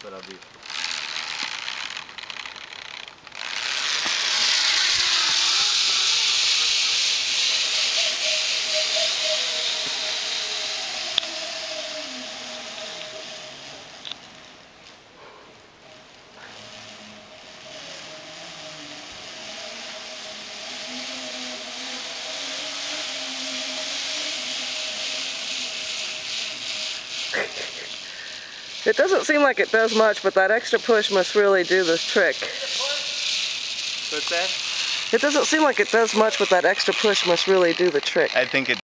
what I'll do. It doesn't seem like it does much, but that extra push must really do the trick. What's that? It doesn't seem like it does much, but that extra push must really do the trick. I think it